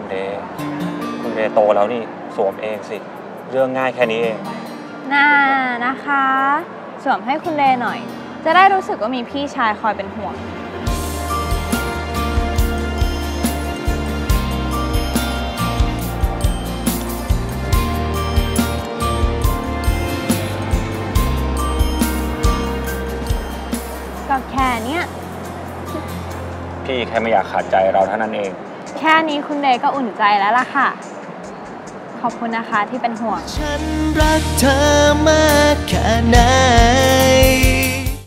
เดย์โตแล้วนี่สวมเองสิเรื่องง่ายแค่นี้เองน่านะคะสวมให้คุณเดย์หน่อยจะได้รู้สึกว่ามีพี่ชายคอยเป็นห่วงก็แค่นี้พี่แค่ไม่อยากขาดใจเราเท่านั้นเองแค่นี้คุณเดย์ก็อุ่นใจแล้วล่ะค่ะขอบคุณนะคะที่เป็นห่วงฉันรักเธอมากแค่ไหน